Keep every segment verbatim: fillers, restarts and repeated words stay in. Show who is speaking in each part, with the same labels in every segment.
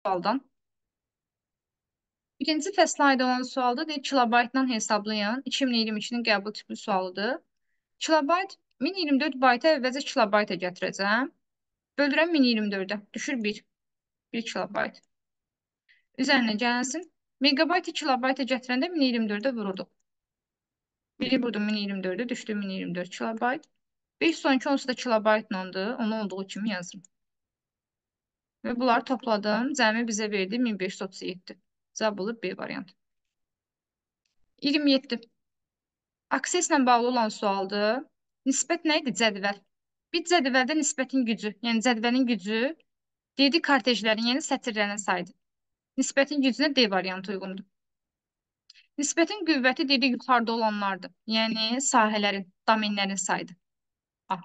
Speaker 1: sualdan. Birinci fəslə aid olan sualda deyir, kilobaytla hesablayan iki min iyirmi ikinin qəbul tipli sualıdır. Kilobayt min iyirmi dörd bayta əvvəlcə kilobayta gətirəcəm. Bölürəm min iyirmi dördə. Düşür bir. bir kilobayt. Üzərinə gəlsin. Megabaytı kilobayta gətirəndə min iyirmi dördə vururduq. biri vurdum min iyirmi dördə, düşdü min iyirmi dörd kilobayt. beş sonraki onsuz da kilobaytlandır. Onu olduğu kimi yazırım. Və bunları topladım. Cəmi bizə verdi min beş yüz otuz yeddi. Cavab olur B variantı. iyirmi yeddi. Akseslə bağlı olan sualdır. Nisbət nə idi? Cədvəl. Bir cədvəldə nisbətin gücü, yəni cədvəlin gücü deyildi kartejlərin, yəni sətirlərin sayıdır. Nisbətin gücünə D variantı uyğundur. Nisbətin qüvvəti deyildi yuxarıda olanlardır. Yəni sahələrin, domenlərin sayıdır. A.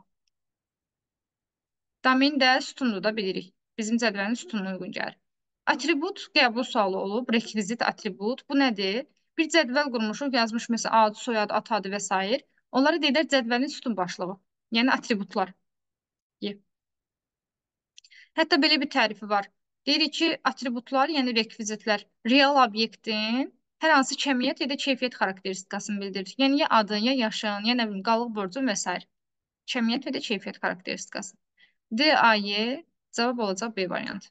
Speaker 1: Domen də sütundur da bilirik. Bizim cədvəlin sütununa uyğun gəlir. Atribut qəbul sualı olub, rekvizit atribut. Bu nədir? Bir cədvəl qurmuşuq, yazmış məsələn ad, soyad, at adı və s. Onları deyirlər cədvəlin sütun başlığı. Yəni atributlar. Y. Hətta belə bir tərifi var. Deyirik ki, atributlar, yəni rekvizitlər real obyektin hər hansı kəmiyyət ya da keyfiyyət xarakteristikasını bildirir. Yəni ya adın, ya yaşın, ya nə bilim, qalıq borcun və s. Kəmiyyət və də keyfiyyət xarakteristikası. D, A, Y cavab olacaq B variantı.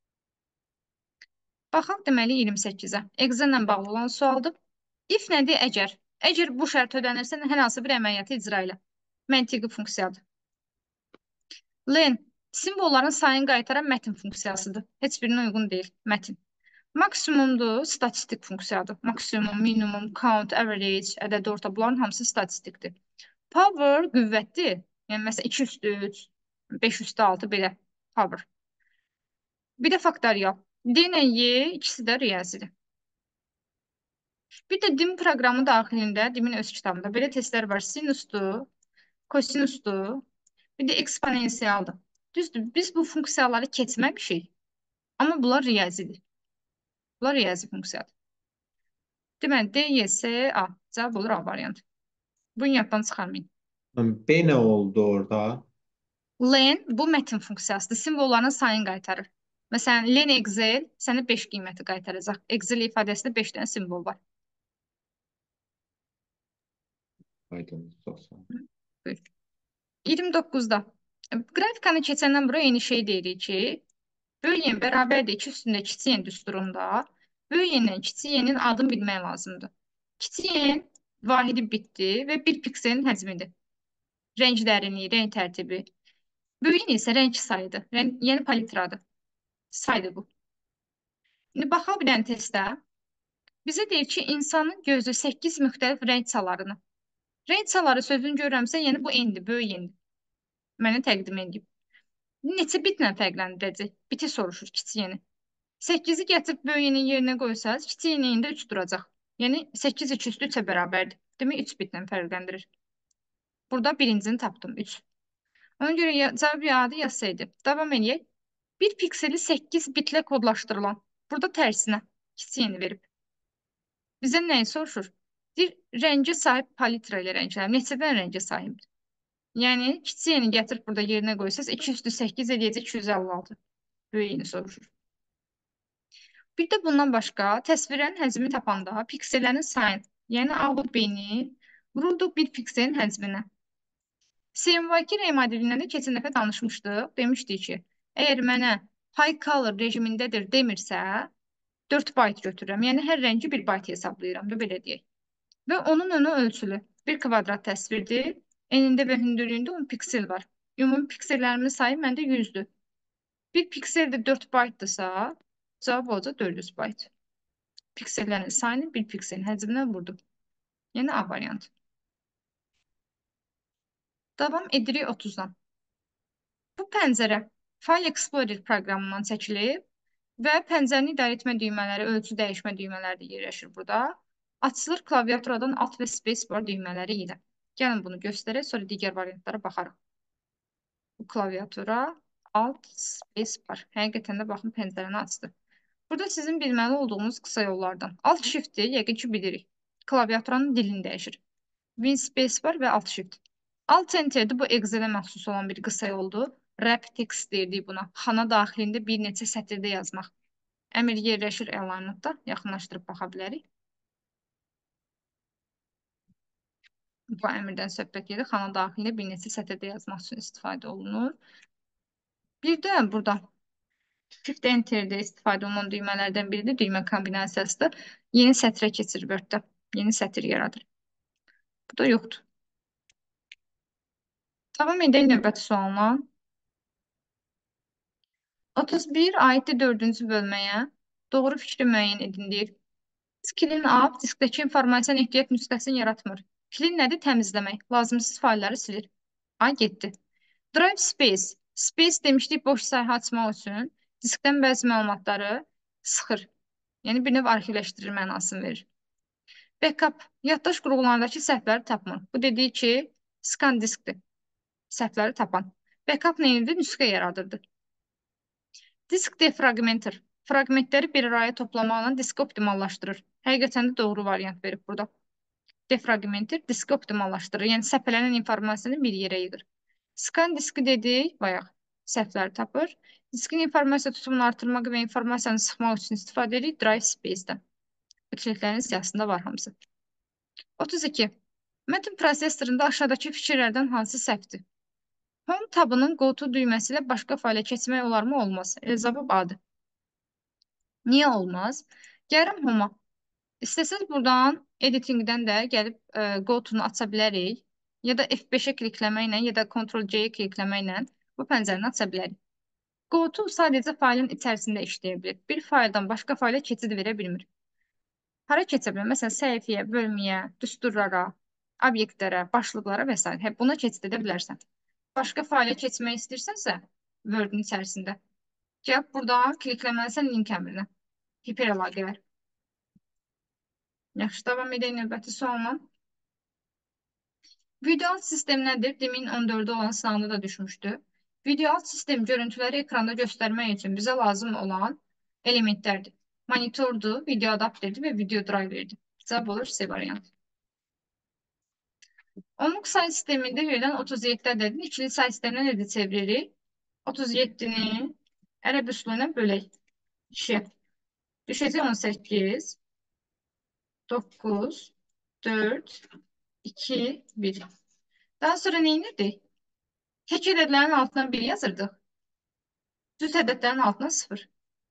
Speaker 1: Baxaq deməli iyirmi səkkizə. Excel ilə bağlı olan sualdır. If nədir? Əgər. Əgər bu şərt ödənirsə, hər hansı bir əməliyyatı icra ilə. Məntiqi funksiyadır. Len simvolların sayını qaytaran mətin funksiyasıdır. Heç birine uyğun deyil. Mətin. Maksimumdur, statistik funksiyadır. Maksimum, minimum, count, average, ədədi orta bunların hamısı statistikdir. Power qüvvətdir. Yəni məsələn iki üstü üç, beş üstü altı belə power. Bir də faktorial. D ilə Y ikisi də riyazidir. Bir də dim proqramı daxilində, dimin öz kitabında belə testlər var. Sinusdur, kosinusdur, bir də eksponensialdır. Düzdür, biz bu funksiyaları keçməmişik, amma bunlar riyazidir. Bunlar riyazi funksiyadır. Deməli, D, Y, S, A. Cavab olur A variantı. Bunu yaddan çıxarmayın.
Speaker 2: B nə oldu orada?
Speaker 1: Len bu mətin funksiyasıdır. Simvolların sayını qaytarır. Məsələn, len Excel sənə beş qiyməti qaytaracaq. Excel ifadəsində beş dənə simvol var. iyirmi doqquzda. Qrafikanı keçəndən bura eyni şey deyirik ki, böyük yen bərabərdir iki üstündə kiçik yen düsturunda böyük yenden kiçik yenin adını bilmək lazımdır. Kiçik yen vahidi bitdir və bir pikselin həcmidir. Rəng dərinliyi, rəng tərtibi. Böyük yen isə rəng sayıdır, rəng, yəni palitradır. Saydır bu. İndi baxaq bir dənə testə. Bizə deyir ki, insanın gözü səkkiz müxtəlif rəng çalarını. Rəng çaları sözünü görürəmsə, yəni bu endir, böyük endir. Mənə təqdim edib. Neçə bitlə fərqləndirəcək? Biti soruşur kiçik yeni. səkkizi gətirib böyük yenin yerinə qoysaz, kiçik yenin də üç duracaq. Yəni səkkiz iki üstü üçə bərabərdir. Demək üç bitlə fərqləndirir. Burada birincini tapdım, üç. Ona görə cavab adı yazsaydı. Davam edək. Bir pikseli səkkiz bitlə kodlaşdırılan. Burada tərsinə kiçik yeni verib. Bizə nəyi soruşur? Bir rəngə sahib palitra ilə rənglər. Neçədən rəngə sahibdir? Yəni kiçik yeni gətirib burada yerinə qoysaz iki üstü səkkiz eləyəcək iki yüz əlli altı. Böyük yeni soruşur. Bir də bundan başqa təsvirlərin həcmi tapanda piksellərin sayını, yəni A və B-ni vurulduq bir pikselin həcminə. C M Y iki rəng modelindən də keçən dəfə danışmışdıq. Demişdik ki, əgər mənə high color rejimindədir demirsə, dörd bayt götürürəm. Yəni hər rəngi bir bayt hesablayıram da belə deyək. Və onun önü ölçülü. Bir kvadrat təsvirdir. Enində və hündürlüyündə on piksel var. Ümumi piksellərimin sayı məndə yüzdür. Bir piksel də dörd baytdırsa, cavab olacaq dörd yüz bayt. Piksellərin sayını bir pikselin həcminə vurdum. Yəni A variantı. Davam edirik otuzdan. Bu pəncərə File Explorer proqramından çəkilib və pəncərəni idarə etmə düymələri, ölçü dəyişmə düymələri də yerləşir burada. Açılır klaviaturadan Alt və Spacebar düymələri ilə. Gəlin bunu göstərək, sonra digər variantlara baxarıq. Bu klaviatura Alt, Spacebar. Həqiqətən də baxın pəncərəni açdı. Burada sizin bilməli olduğunuz qısa yollardan. Alt Shift-i yəqin ki bilirik. Klaviaturanın dilini dəyişir. Win Spacebar və Alt Shift. Alt Enter-də bu Excel-ə məxsus olan bir qısa yoldur. Wrap text deyirdik buna. Xana daxilində bir neçə sətirdə yazmaq. Əmr yerləşir alignmentda. Yaxınlaşdırıb baxa bilərik. Bu əmrdən söhbət gedir. Xana daxilində bir neçə sətirdə yazmaq üçün istifadə olunur. Bir də burada Shift Enter'də istifadə olunan düymələrdən biri də düymə kombinasiyasıdır. Yeni sətrə keçir Word-də. Yeni sətir yaradır. Bu da yoxdur. Davam edək növbəti sualına. otuz bir aiddir dördüncü bölməyə. Doğru fikri müəyyən edin deyir. Clean up diskdəki informasiyanın ehtiyat nüsxəsini yaratmır. Clean nədir? Təmizləmək. Lazımsız faylları silir. A getdi. Drive space. Space demişdik boş sayı açmaq üçün. Diskdən bəzi məlumatları sıxır. Yəni bir növ arxivləşdirir mənasını verir. Backup. Yaddaş qurğularındakı səhvləri tapmır. Bu dediyi ki, scan diskdir. Səhvləri tapan. Backup neyinidir? Nüsxə yaradırdı. Disk defragmenter. Fragmentləri bir araya toplamaqla diski optimallaşdırır. Həqiqətən də doğru variant verib burada. Defragmenter diski optimallaşdırır. Yəni səpələnən informasiyanı bir yerə yığır. Scan diski dedik, bayaq səhvləri tapır. Diskin informasiya tutumunu artırmaq və informasiyanı sıxmaq üçün istifadə edirik drive space-dən. Ütülüklərin siyahısında var hamısı. otuz iki. Mətn prosesorunda aşağıdakı fikirlərdən hansı səhvdir? Home tabının Go to düyməsi ilə başqa fayla keçmək olarmı? Olmaz. Cavab A-dır. Niyə olmaz? Gəlirəm Home-a. İstəsəz buradan editingdən də gəlib e, Go to-nu aça bilərik. Ya da F beşə klikləməklə ya da Ctrl C-yə klikləməklə bu pəncərəni aça bilərik. Go to sadəcə faylın içərisində işləyə bilir. Bir fayldan başqa fayla keçid verə bilmir. Hara keçə bilər? Məsələn, səhifəyə, bölməyə, düsturlara, obyektlərə, başlıqlara və s. Hə, buna keçid edə bilərsən. Başqa fayla keçmək istəyirsənsə, Word-ün içərisində, gəlib buradan klikləməlisən link əmrinə. Hiperəlaqələr. Yaxşı, davam edək növbəti sualına. Video alt sistem nədir? Demin on dörddə olan sınavında da düşmüşdü. Video alt sistem görüntüləri ekranda göstərmək üçün bizə lazım olan elementlərdir. Monitordur, video adapterdir və video driverdir. Cavab olur C variantı. Onluq say sistemində verilən otuz yeddi ədədini ikili say sisteminə necə çeviririk? otuz yeddini ərəb üsulu ilə bölək. iki. Düşəcək on səkkiz, doqquz, dörd, iki, bir. Daha sonra nə edirdik? Tək ədədlərin altına bir yazırdıq. Düz ədədlərin altına sıfır.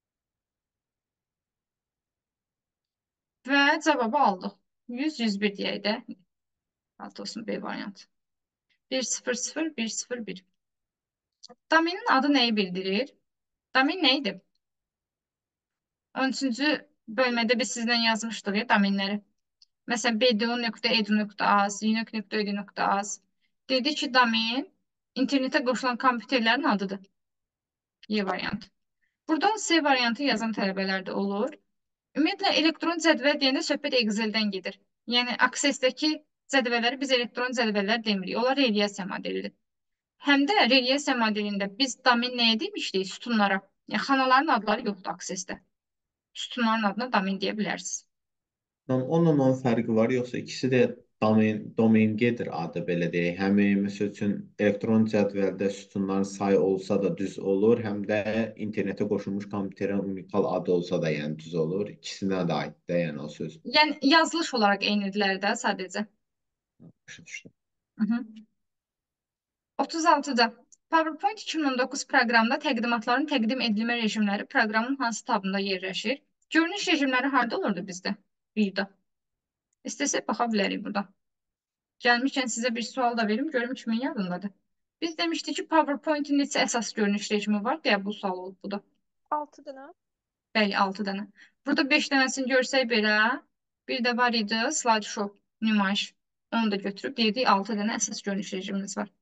Speaker 1: Və cavabı aldıq. yüz, yüz bir deyək də. Altı olsun B variantı. bir, sıfır, sıfır, bir, sıfır, bir. Domenin adı nəyi bildirir? Domen nə idi? on üçüncü bölmədə biz sizdən yazmışdıq ya domenləri. Məsələn, b d o nöqtə e d u nöqtə a z, unique nöqtə e d u nöqtə a z. Dedi ki, domen internetə qoşulan kompüterlərin adıdır. Y variantı. Buradan C variantı yazan tələbələr də olur. Ümumiyyətlə, elektron cədvəl deyəndə söhbət Excel-dən gedir. Yəni, Access-dəki cədvəlləri biz elektron cədvəllər demirik. Onlar radiasiya modelidir. Həm də radiasiya modelində biz domen nəyə demişdik? Sütunlara. Yəni, xanaların adları yoxdur Access-də. Sütunların adına domen deyə bilərsiniz.
Speaker 2: Onunla onun fərqi var, yoxsa ikisi də domen, domen gedir adı belə deyək. Həm məsəl üçün elektron cədvəldə sütunların sayı olsa da düz olur, həm də internetə qoşulmuş kompüterin unikal adı olsa da yəni düz olur. İkisinə də aiddir yəni o söz.
Speaker 1: Yəni yazılış olaraq eynidirlər də sadəcə.
Speaker 2: Başa düşdüm.
Speaker 1: Hı -hı. otuz altıda PowerPoint iki min on doqquz proqramında təqdimatların təqdim edilmə rejimləri proqramın hansı tabında yerləşir? Görünüş rejimləri harda olurdu bizdə? View'da. İstəsək baxa bilərik burada. Gəlmişkən sizə bir sual da verim, görüm kimin yadındadır. Biz demişdik ki, PowerPoint-in neçə əsas görünüş rejimi var deyə bu sual olub bu da.
Speaker 3: altı dənə.
Speaker 1: Bəli, altı dənə. Burada beş dənəsini görsək belə, bir də var idi slideshow, nümayiş. Onu da götürüb dedik altı dənə əsas görünüş rejimimiz var.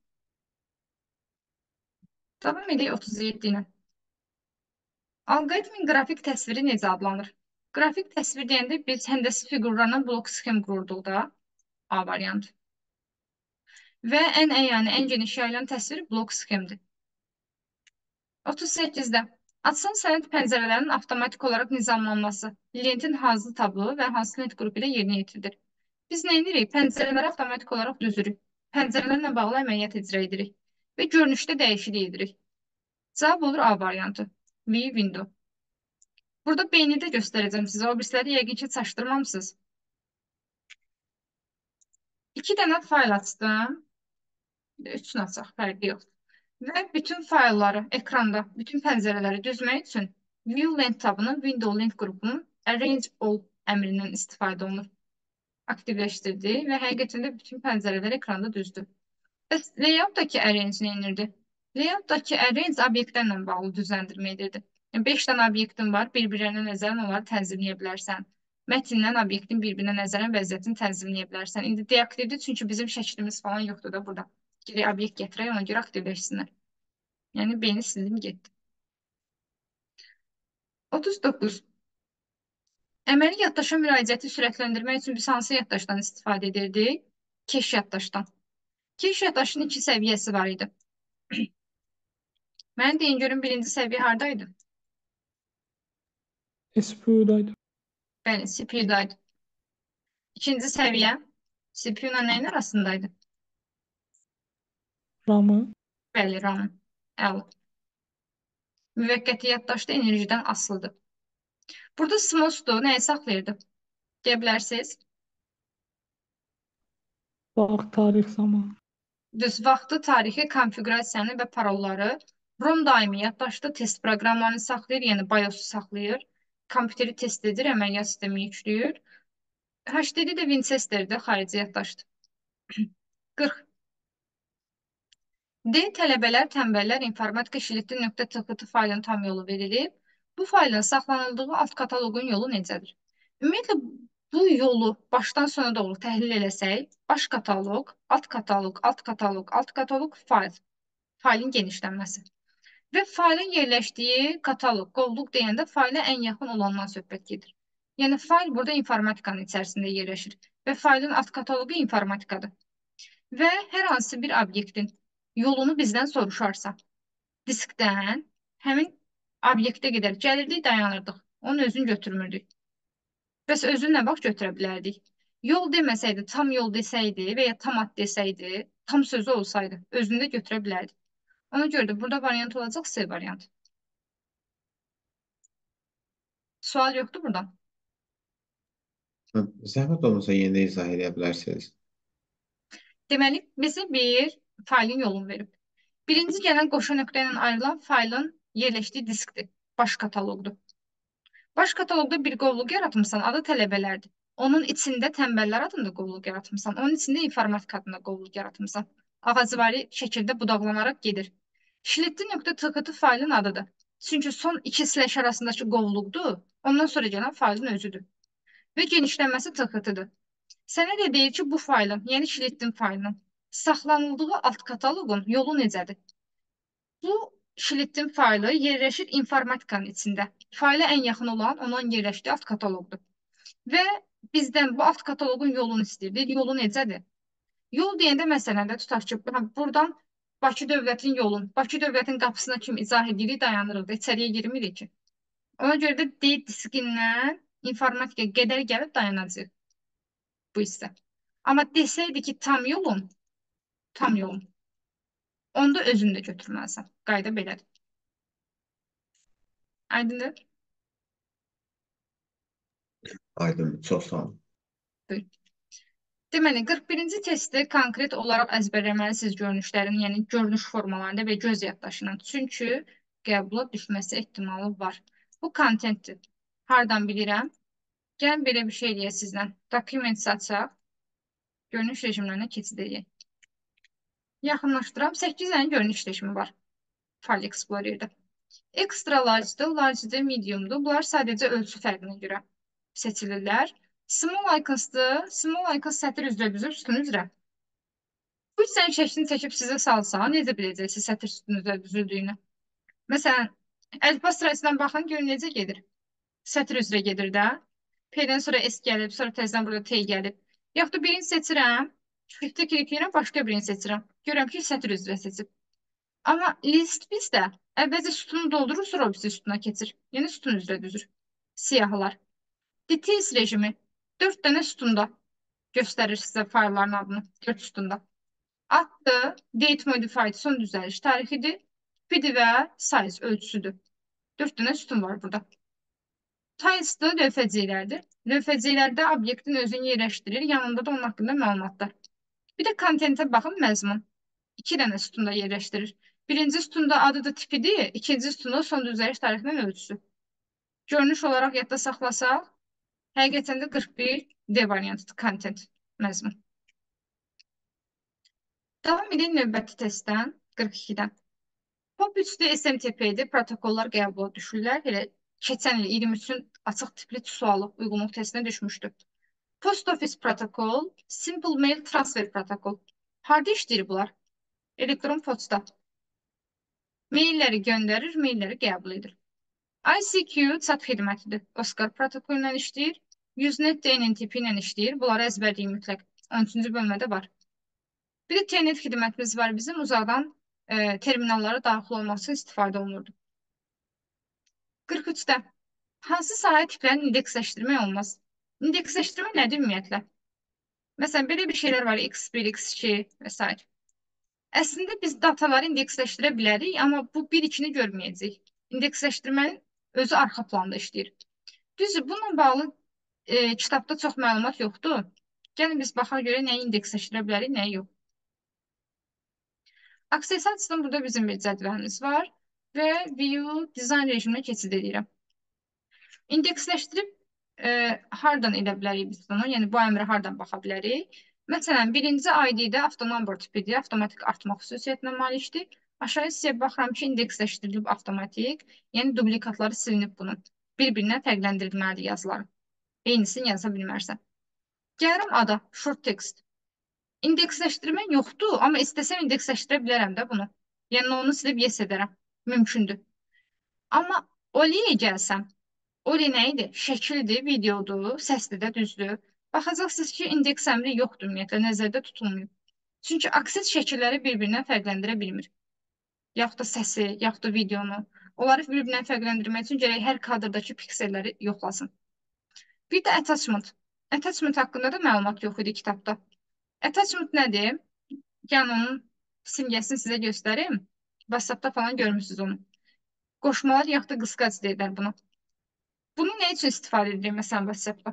Speaker 1: Davam edək otuz yeddi ilə. Alqoritmin qrafik təsviri necə adlanır? Qrafik təsvir deyəndə biz həndəsi fiqurlarla blok sxem qururduq da. A variantı. Və ən əyani, ən geniş yayılan təsvir blok sxemdir. otuz səkkizdə. Açılan sənəd pəncərələrinin avtomatik olaraq nizamlanması lentin hansı tabı və hansı lent qrupu ilə yerinə yetirilir? Biz nə edirik? Pəncərələri avtomatik olaraq düzürük. Pəncərələrlə bağlı əməliyyat icra edirik. Və görünüşdə dəyişiklik edirik. Cavab olur A variantı. V window. Burada beyni də göstərəcəm sizə. O birisləri yəqin ki, çaşdırmamısınız. İki dənə fayl açdım. Üçün açaq, fərqi yox. Və bütün faylları ekranda, bütün pəncərələri düzmək üçün View Length tabının Window Length qrupunun Arrange All əmrindən istifadə olunur. Aktivləşdirdi və həqiqətən də bütün pəncərələr ekranda düzdür. Bəs layoutdakı arrange nə edirdi? Layoutdakı arrange obyektlərlə bağlı düzləndirmə edirdi. Yəni beş dənə obyektin var, bir-birlərinə nəzərən onları tənzimləyə bilərsən. Mətndən obyektin bir-birinə nəzərən vəziyyətini tənzimləyə bilərsən. İndi deaktivdir, çünki bizim şəklimiz falan yoxdur da burada. Geri obyekt gətirək, ona görə aktivləşsinlər. Yəni beyni sildim getdi. otuz doqquz. Əməli yaddaşa müraciəti sürətləndirmək üçün biz hansı yaddaşdan istifadə edirdik? Keş yaddaşdan. Keş yaddaşın iki səviyyəsi var idi. Mən deyin görün birinci səviyyə haradaydı?
Speaker 3: C P U'daydı.
Speaker 1: Bəli, C P U'daydı. İkinci səviyyə C P U ilə nəyin arasındaydı?
Speaker 3: RAM'ı.
Speaker 1: Bəli, RAM. Əla. Müvəqqəti yaddaşda enerjidən asılıdır. Burada smosdu nəyi saxlayırdı? Deyə bilərsiniz?
Speaker 3: Vaxt, tarix, zaman.
Speaker 1: Düz vaxtı, tarixi, konfiqurasiyanı və parolları ROM daimi yaddaşda test proqramlarını saxlayır, yəni BIOS'u saxlayır. Kompüteri test edir, əməliyyat sistemi yükləyir. H D D də Winchester'də xarici yaddaşdır. qırx. D. Tələbələr, tənbəllər, informatika şilitli.txt faylın tam yolu verilib. Bu faylın saxlanıldığı alt kataloqun yolu necədir? Ümumiyyətlə, bu yolu başdan sona doğru təhlil eləsək, baş kataloq, alt kataloq, alt kataloq, alt kataloq, fayl. Faylın genişlənməsi. Və faylın yerləşdiyi kataloq, qovluq deyəndə fayla ən yaxın olandan söhbət gedir. Yəni, fayl burada informatikanın içərisində yerləşir və faylın alt kataloqu informatikadır. Və hər hansı bir obyektin yolunu bizdən soruşarsa, diskdən həmin obyektə qədər gəlirdik, dayanırdıq. Onun özünü götürmürdük. Bəs özünü nə vaxt götürə bilərdik? Yol deməsəydi, tam yol desəydi və ya tam ad desəydi, tam sözü olsaydı, özünü də götürə bilərdik. Ona görə də burada variant olacaq C variant. Sual yoxdur buradan.
Speaker 2: Zəhmət olmasa yeni izah edə bilərsiniz.
Speaker 1: Deməli, bizə bir faylın yolunu verib. Birinci gələn qoşu nöqtə ilə ayrılan faylın yerləşdiyi diskdir. Baş kataloqdur. Baş kataloqda bir qovluq yaratmışsan, adı tələbələrdir. Onun içində tənbəllər adında qovluq yaratmışsan. Onun içində informatika adında qovluq yaratmışsan. Ağacvari şəkildə budaqlanaraq gedir. Şilitli.txt faylın adıdır. Çünki son iki slash arasındakı qovluqdur. Ondan sonra gələn faylın özüdür. Və genişlənməsi txt-dır. Sənə də deyir ki, bu faylın, yəni şilitin faylının saxlanıldığı alt kataloqun yolu necədir? Bu şilitin faylı yerləşir informatikanın içində. Fayla ən yaxın olan onun yerləşdiyi alt kataloqdur. Və bizdən bu alt kataloqun yolunu istəyir. Yolu necədir? Yol deyəndə məsələn də tutaq ki, buradan Bakı dövlətin yolun, Bakı dövlətin qapısına kimi izah edirik, dayanırıq da, içəriyə girmirik ki. Ona görə də D diskindən informatika qədər gəlib dayanacaq bu hissə. Amma desəydi ki, tam yolun, tam yolun, onda özünü də götürməlisən. Qayda belədir. Aydındır?
Speaker 2: Aydın, çox sağ olun.
Speaker 1: Buyur. Deməli, qırx birinci testi konkret olaraq əzbərləməlisiniz görünüşlərin, yəni görünüş formalarında və göz yaddaşının. Çünki qəbula düşməsi ehtimalı var. Bu kontentdir. Hardan bilirəm? Gəlin belə bir şey eləyək sizlə. Document açaq. Görünüş rejimlərinə keçid edək. Yaxınlaşdıram. səkkiz dənə görünüş rejimi var. File Explorer'də. Extra large'dır, large'dır, medium'dur. Bunlar sadəcə ölçü fərqinə görə seçilirlər. Small icons'dır. Small icons sətir üzrə düzür, sütun üzrə. Bu hissənin şəklini çəkib sizə salsa, necə biləcəksiniz sətir sütun üzrə düzüldüyünü? Məsələn, əlifba sırasından baxın, görün necə gedir. Sətir üzrə gedir də. P-dən sonra S gəlib, sonra təzədən burada T gəlib. Yaxud da birini seçirəm, shift-ə klikləyirəm, başqa birini seçirəm. Görürəm ki, sətir üzrə seçib. Amma list bizdə əvvəlcə sütunu doldurur, sonra o birisi sütuna keçir. Yəni sütun üzrə düzür. Siyahılar. Details rejimi dörd dənə sütunda göstərir sizə faylların adını. dörd sütunda. Addır, date modified son düzəliş tarixidir, P D və size ölçüsüdür. dörd dənə sütun var burada. Tiles da lövhəciklərdir. Lövhəciklərdə obyektin özünü yerləşdirir, yanında da onun haqqında məlumatlar. Bir də kontentə baxın, məzmun. İki dənə sütunda yerləşdirir. Birinci sütunda adıdır, tipidir, ikinci sütunda son düzəliş tarixindən ölçüsü. Görünüş olaraq yadda saxlasaq, həqiqətən də qırx bir D variantıdır, kontent, məzmun. Davam edin növbəti testdən, qırx ikidən. Pop üçdə S M T P-dir, protokollar qəbula düşürlər. Elə keçən il iyirmi üçün açıq tipli sualı uyğunluq testinə düşmüşdü. Post Office protokol, Simple Mail Transfer protokol. Harda işləyir bunlar? Elektron poçta. Mailləri göndərir, mailləri qəbul edir. I C Q chat xidmətidir. Oscar protokolu ilə işləyir. Usenet D N T P ilə işləyir. Bunları əzbərləyin mütləq. on üçüncü bölmədə var. Bir də T N T xidmətimiz var bizim. Uzaqdan e, terminallara daxil olması üçün istifadə olunurdu. qırx üçdə hansı sahə tiplərini indeksləşdirmək olmaz? İndeksləşdirmə nədir ümumiyyətlə? Məsələn, belə bir şeylər var, X bir, X iki və s. Əslində biz dataları indeksləşdirə bilərik, amma bu bir ikini görməyəcək. İndeksləşdirmənin özü arxa planda işləyir. Düzdür, bununla bağlı e, kitabda çox məlumat yoxdur. Gəlin biz baxaq görə nəyi indeksləşdirə bilərik, nəyi yox. Aksessuar açısından burada bizim bir cədvəlimiz var və View Design rejiminə keçid edirəm. İndeksləşdirib e, hardan edə bilərik biz bunu? Yəni bu əmrə hardan baxa bilərik? Məsələn, birinci I D-də avtonumber tipidir, avtomatik artmaq xüsusiyyətinə malikdir. Aşağı hissəyə baxıram ki, indeksləşdirilib avtomatik, yəni duplikatları silinib bunun. Bir-birinə fərqləndirilməlidir yazıları. Eynisini yaza bilmərsən. Gəlirəm ada, short text. İndeksləşdirmə yoxdur, amma istəsəm indeksləşdirə bilərəm də bunu. Yəni onu silib yes edərəm. Mümkündür. Amma Oliyə gəlsəm, Oli nə idi? Şəkildir, videodur, səsdir də, düzdür. Baxacaqsınız ki, indeks əmri yoxdur ümumiyyətlə, nəzərdə tutulmuyor. Çünki akses şəkilləri bir-birindən fərqləndirə bilmir. Yaxud da səsi, yaxud da videonu. Onları bir-birindən fərqləndirmək üçün gərək hər kadrdakı pikselləri yoxlasın. Bir də attachment. Attachment haqqında da məlumat yox idi kitabda. Attachment nədir? Yəni onun simgəsini sizə göstərim. WhatsApp-da falan görmürsünüz onu. Qoşmalar yaxud da qısqac deyirlər bunu. Bunu nə üçün istifadə edirik məsələn WhatsApp-da?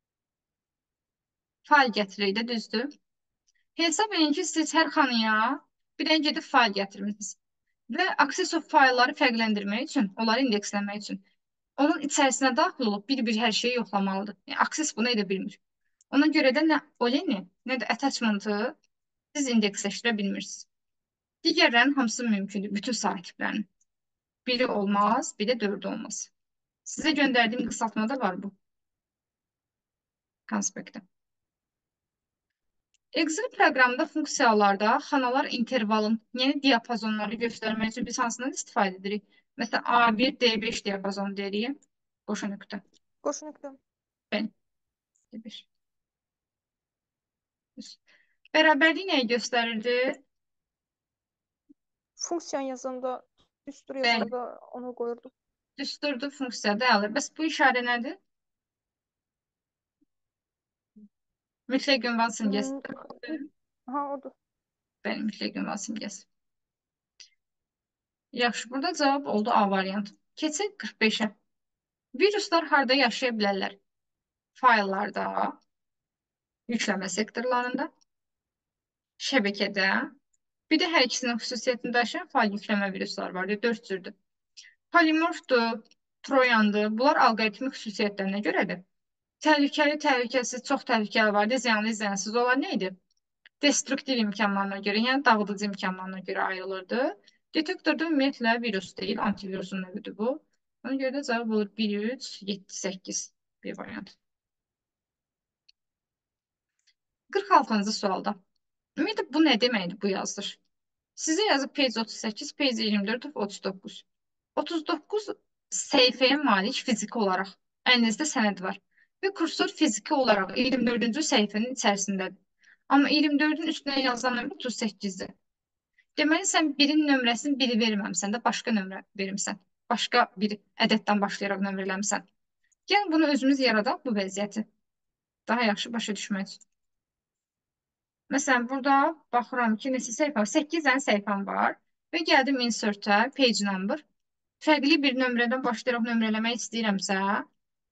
Speaker 1: Fayl gətiririk də, düzdür. Hesab edin ki, siz hər xanıya bir dənə gedib fayl gətirmişsiniz. Və access of faylları fərqləndirmək üçün, onları indeksləmək üçün onun içərisinə daxil olub bir-bir hər şeyi yoxlamalıdır. Yəni, access bunu edə bilmir. Ona görə də nə Oleni, nə də attachment-ı siz indeksləşdirə bilmirsiniz. Digərlərin hamısı mümkündür, bütün sahiblərinin. Biri olmaz, bir də dördü olmaz. Sizə göndərdiyim qısaltmada var bu. Konspektdə. Excel proqramında funksiyalarda xanalar intervalın, yəni diapazonları göstərmək üçün biz hansından istifadə edirik? Məsələn, A bir, D beş diapazonu deyirik. Qoşa nöqtə.
Speaker 4: Qoşa nöqtə.
Speaker 1: Ben. D beş. Bərabərlik nəyi göstərirdi?
Speaker 4: Funksiya yazanda, düstur
Speaker 1: Bəli.
Speaker 4: yazanda onu qoyurdu.
Speaker 1: Düsturdu funksiyada alır. Bəs bu işarə nədir? Mütləq ünvan simgəsi.
Speaker 4: Hmm, Ha, odur.
Speaker 1: Bəli, mütləq ünvan simgəsi. Yaxşı, burada cavab oldu A variantı. Keçək qırx beşə. Viruslar harda yaşaya bilərlər? Fayllarda, yükləmə sektorlarında, şəbəkədə, bir də hər ikisinin xüsusiyyətini daşıyan fayl yükləmə virusları var. Dörd cürdür. Polimorfdur, troyandır. Bunlar alqoritmik xüsusiyyətlərinə görədir. Təhlükəli, təhlükəsiz, çox təhlükəli var. Ziyanlı, ziyansız olan nə idi? Destruktiv imkanlarına görə, yəni dağıdıcı imkanlarına görə ayrılırdı. Detektorda ümumiyyətlə virus deyil, antivirusun növüdür bu. Ona görə də cavab olur bir, üç, yeddi, səkkiz bir variant. qırx altıncı sualda. Ümumiyyətlə bu nə deməkdir bu yazılır? Sizə yazıb page otuz səkkiz, page iyirmi dörd, otuz doqquz. otuz doqquz səhifəyə malik fiziki olaraq əlinizdə sənəd var. Və kursor fiziki olaraq iyirmi dördüncü səhifənin içərisindədir. Amma iyirmi dördün üstünə yazılan nömrə otuz səkkizdir. Deməli, sən birin nömrəsini biri verməmsən də başqa nömrə vermişsən. Başqa bir ədəddən başlayaraq nömrələmişsən. Gəlin bunu özümüz yaradaq bu vəziyyəti. Daha yaxşı başa düşmək üçün. Məsələn, burada baxıram ki, neçə səhifə var? səkkiz dənə səhifəm var. Və gəldim insert-ə, page number. Fərqli bir nömrədən başlayaraq nömrələmək istəyirəmsə,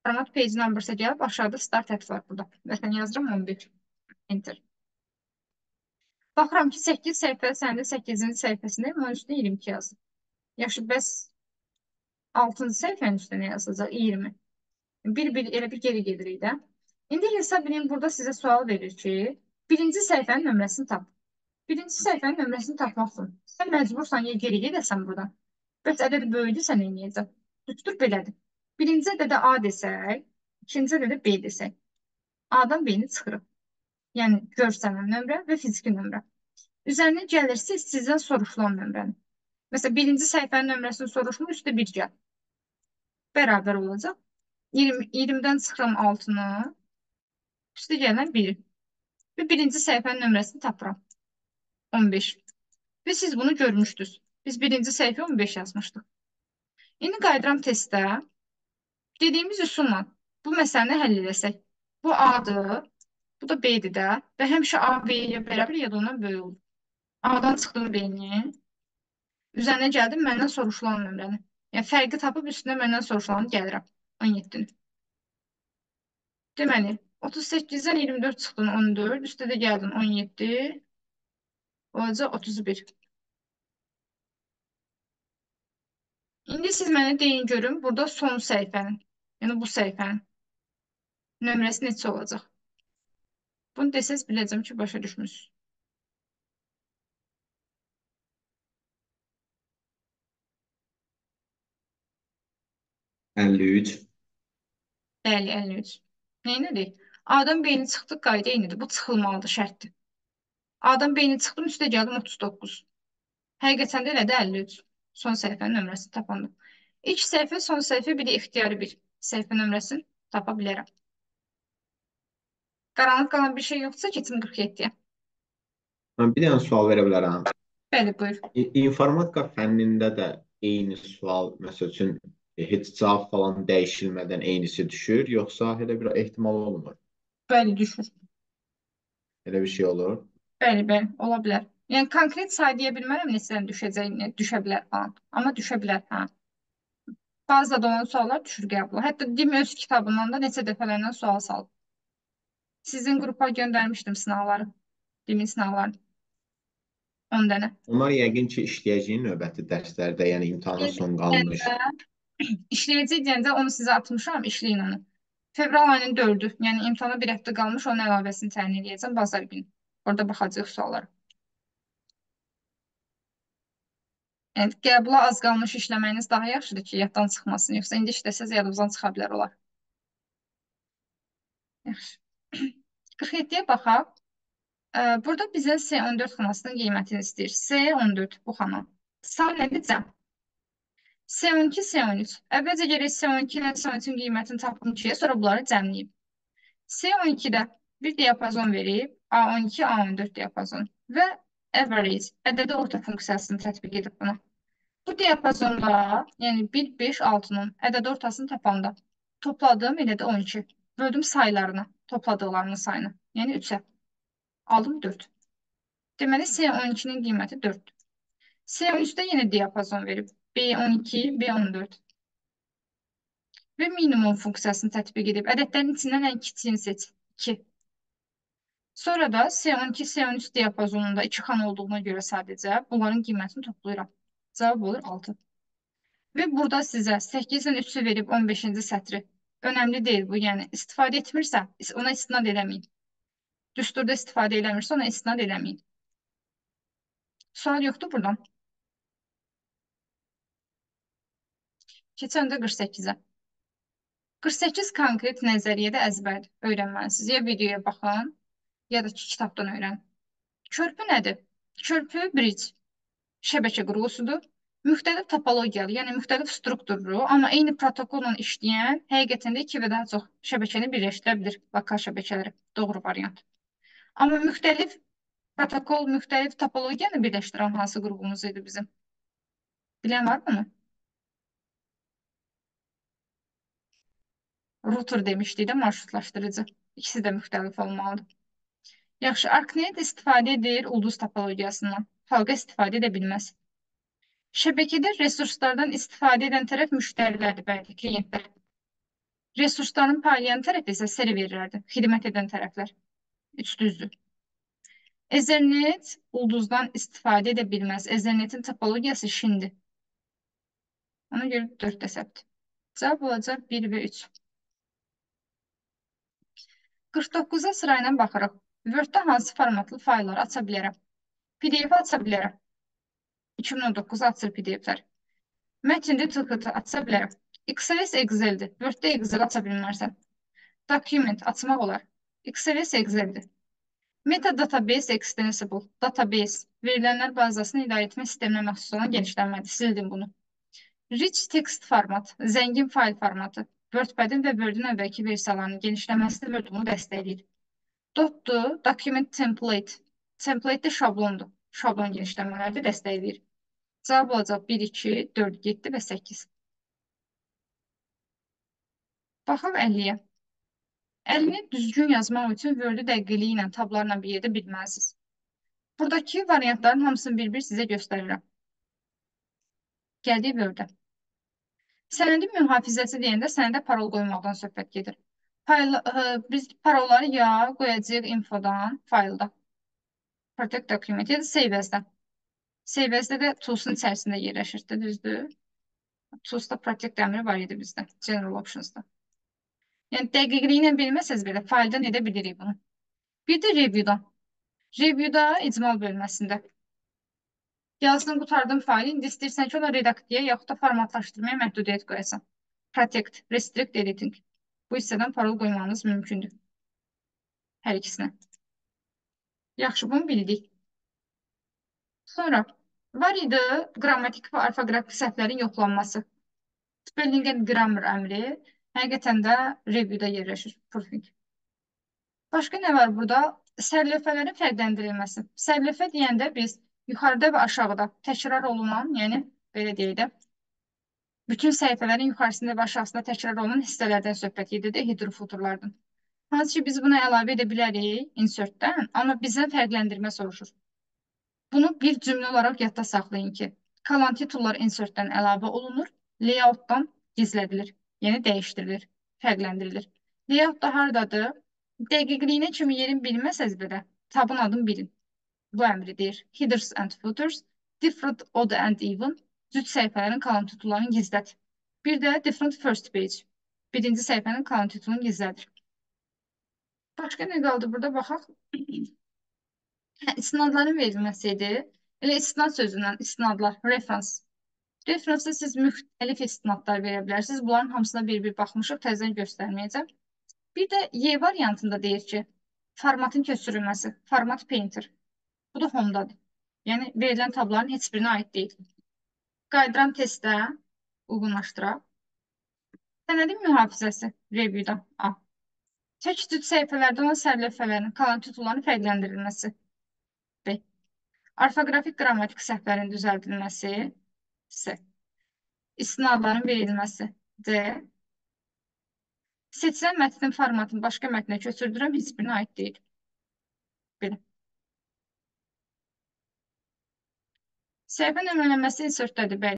Speaker 1: Format page numbers'a gəlib aşağıda start at var burada. Məsələn yazıram on bir. Enter. Baxıram ki, səkkiz səhifə səndə səkkizinci səhifəsində onun üstünə iyirmi iki yazır. Yaxşı, bəs altıncı səhifənin üstünə yazacaq iyirmi. Bir-bir elə bir geri gedirik də. İndi hesab edin, burada sizə sual verir ki, birinci səhifənin nömrəsini tap. Birinci səhifənin nömrəsini tapmaq üçün sən məcbursan ya geri gedəsən buradan. Bəs ədəd böyüdürsə nə edəcək? Tutur belədir. Birinci ədədə A desək, ikinci ədədə B desək. A-dan B-ni çıxırıq. Yəni görsənən nömrə və fiziki nömrə. Üzərinə gəlirsiniz sizdən soruşulan nömrəni. Məsələn, birinci səhifənin nömrəsini soruşmuş, üstə bir gəl. Bərabər olacaq. iyirmi, iyirmidən çıxıram altını, üstə gələn biri. Və birinci səhifənin nömrəsini tapıram. on beş. Və siz bunu görmüşdünüz. Biz birinci səhifə on beş yazmışdıq. İndi qayıdıram testə. Dediyimiz üsulla bu məsələni həll edəsək. Bu A-dır, bu da B-dir də. Və həmişə A, B-yə bərabər ya da ondan böyük olur. A-dan çıxdım B-ni. Üzərinə gəldim məndən soruşulan nömrəni. Yəni fərqi tapıb üstünə məndən soruşulanı gəlirəm. on yeddini. Deməli, otuz səkkizdən iyirmi dörd çıxdın on dörd, üstə də gəldin on yeddi, olacaq otuz bir. İndi siz mənə deyin görün, burada son səhifənin, yəni bu səhifənin nömrəsi neçə olacaq? Bunu desəz biləcəm ki, başa düşmüsünüz.
Speaker 2: əlli üç.
Speaker 1: Bəli, əlli üç. Neynədik? A-dan B-ni çıxdıq, qayda eynidir. Bu çıxılmalıdır, şərtdir. A-dan B-ni çıxdım, üstə gəldim otuz doqquz. Həqiqətən də elədi əlli üç. Son səhifənin nömrəsini tapandım. İlk səhifə, son səhifə, bir də ixtiyari bir səhifə nömrəsini tapa bilərəm. Qaranlıq qalan bir şey yoxdursa, keçim qırx yeddiyə.
Speaker 2: Mən bir dənə sual verə bilərəm.
Speaker 1: Bəli, buyur.
Speaker 2: İ- İnformatika fənnində də eyni sual, məsəl üçün e, heç cavab falan dəyişilmədən eynisi düşür, yoxsa elə bir ehtimal olmur?
Speaker 1: Bəli, düşür.
Speaker 2: Elə bir şey olur.
Speaker 1: Bəli, bəli, ola bilər. Yəni, konkret say deyə bilmərəm neçədən düşəcəyini, düşə bilər falan. Amma düşə bilər, hə. Bazıda olan suallar düşür qəbula. Hətta DİM öz kitabından da neçə dəfələrlə sual saldı. Sizin qrupa göndərmişdim sınavları. DİMin sınavlarını. on dənə.
Speaker 2: Onlar yəqin ki, işləyəcəyin növbəti dərslərdə, yəni imtahana son qalmış.
Speaker 1: İşləyəcək deyəndə onu sizə atmışam, işləyin onu. Fevral ayının dördü, yəni imtahana bir həftə qalmış, onun əlavəsini təyin edəcəm bazar günü. Orada baxacaq suallara. Yəni, qəbula az qalmış işləməyiniz daha yaxşıdır ki, yaddan çıxmasın. Yoxsa indi işləsəz yadınızdan çıxa bilər olar. Yaxşı. qırx yeddiyə baxaq. Ee, Burada bizə S on dörd xanasının qiymətini istəyir. S on dörd bu xana. Sağ nədir? Cəm. S on iki, S on üç. Əvvəlcə gərək S on iki ilə S on üçün qiymətini tapdım ki, sonra bunları cəmləyib. S on ikidə bir diapazon verib, A on iki, A on dörd diapazon və average, ədədi orta funksiyasını tətbiq edib buna. Bu diapazonda, yəni bir, beş, altının ədədi ortasını tapanda topladığım elə də on iki. Böldüm saylarını, topladıqlarının sayını, yəni üçə. Aldım dörd. Deməli, S on ikinin qiyməti dörddür. S on üçdə yenə diapazon verib. B on iki, B on dörd. Və minimum funksiyasını tətbiq edib. Ədədlərin içindən ən kiçiyini seç. iki. Sonra da S on iki, S on üç diapazonunda iki xana olduğuna görə sadəcə bunların qiymətini toplayıram. Cavab olur altı. Və burada sizə səkkizdən üçü verib on beşinci sətri. Önəmli deyil bu, yəni istifadə etmirsə, ona istinad eləməyin. Düsturda istifadə eləmirsə, ona istinad eləməyin. Sual yoxdur buradan. Keçən də qırx səkkizə. qırx səkkiz konkret nəzəriyyədə əzbər öyrənməlisiniz. Ya videoya baxın, ya da ki, kitabdan öyrənin. Körpü nədir? Körpü bridge, şəbəkə qurğusudur. Müxtəlif topologiyalı, yəni müxtəlif strukturlu, amma eyni protokolla işləyən, həqiqətən də iki və daha çox şəbəkəni birləşdirə bilir, lokal şəbəkələri. Doğru variant. Amma müxtəlif protokol, müxtəlif topologiyanı birləşdirən hansı qurğumuz idi bizim? Bilən var mı? Router demişdik də marşrutlaşdırıcı. İkisi də müxtəlif olmalıdır. Yaxşı, ArcNet istifadə edir ulduz topologiyasından. Xalqa istifadə edə bilməz. Şəbəkədə resurslardan istifadə edən tərəf müştərilərdir, bəlkə klientlər. Resursların paylayan tərəf isə serverlərdir, xidmət edən tərəflər. Üç düzdür. Ethernet ulduzdan istifadə edə bilməz. Ethernetin topologiyası şindir. Ona görə dörd də səbtdir. Cavab olacaq bir və üç. qırx doqquza sırayla baxırıq. Word-də hansı formatlı faylları aça bilərəm? P D F aça bilərəm. iki min on doqquz açır P D F-lər. Mətndə T X T aça bilərəm. X S S Excel-dir. Word-də Excel aça bilmərsən. Document açmaq olar. X S S Excel-dir. Metadatabase Extensible, database, verilənlər bazasını idarə etmə sisteminə məxsus olan genişlənmədir. Sildim bunu. Rich text format, zəngin fayl formatı. WordPad-in və Word-in əvvəlki versiyalarının genişlənməsi Word bunu dəstəkləyir. Dotdu, document template. Template də şablondur. Şablon genişlənmələri də dəstəkləyir. Cavab olacaq bir, iki, dörd, yeddi və səkkiz. Baxaq əlliyə. əlini düzgün yazmaq üçün Word-ü dəqiqliyi ilə tablarla bir yerdə bilməlisiniz. Buradakı variantların hamısını bir-bir sizə göstərirəm. Gəldik Word-ə. Sənədin mühafizəsi deyəndə sənədə parol qoymaqdan söhbət gedir. Fayl, ə, biz parolları ya qoyacağıq infodan, faylda. Protect document ya da save as-dan. Save as-da da tools'un içərisində yerləşir, düzdür? Tools'da protect əmri var idi bizdə, general options'da. Yəni dəqiqliyi ilə bilməsəz belə fayldan edə bilirik bunu. Bir də review'dan. Review'da icmal bölməsində. Yazdın, qutardın faylı, indi istəyirsən ki, ona redaktiyaya yaxud da formatlaşdırmaya məhdudiyyət qoyasan. Protect, restrict editing. Bu hissədən parol qoymanız mümkündür. Hər ikisinə. Yaxşı, bunu bildik. Sonra var idi qrammatik və orfoqrafik səhvlərin yoxlanması. Spelling and grammar əmri həqiqətən də review'da yerləşir. Proofing. Başqa nə var burada? Sərlövhələrin fərqləndirilməsi. Sərlövhə deyəndə biz yuxarıda və aşağıda təkrar olunan, yəni belə deyək də, bütün səhifələrin yuxarısında və aşağısında təkrar olunan hissələrdən söhbət gedir də, hidrofuturlardan. Hansı ki, biz buna əlavə edə bilərik insert-dən, amma bizdən fərqləndirmə soruşur. Bunu bir cümlə olaraq yadda saxlayın ki, kalan titullar insert-dən əlavə olunur, layout-dan gizlədilir, yəni dəyişdirilir, fərqləndirilir. Layout da haradadır? Dəqiqliyinə kimi yerin bilməsəz belə, tabın adını bilin. Bu əmri deyir. Headers and footers, different odd and even, cüt səhifələrin kalan titullarını gizlət. Bir də different first page, birinci səhifənin kalan titulunu gizlədir. Başqa nə qaldı burada? Baxaq. Hə, istinadların verilməsi idi. Elə istinad sözündən, istinadlar, reference. Reference-da siz müxtəlif istinadlar verə bilərsiniz. Bunların hamısına bir-bir baxmışıq, təzədən göstərməyəcəm. Bir də Y variantında deyir ki, formatın köçürülməsi, format painter. Bu da Home-dadır. Yəni, verilən tabların heç birinə aid deyil. Qaydıran testdə uyğunlaşdıraq. Sənədin mühafizəsi, review'da A. Tək cüt səhifələrdə olan sərlövhələrin kalan titullarının fərqləndirilməsi. B. Orfoqrafik qrammatik səhvlərin düzəldilməsi. C. İstinadların verilməsi. D. Seçilən mətnin formatını başqa mətnə köçürdürəm, heç birinə aid deyil. Belə. Səhifə nömrələnməsi insertdədir, bəli.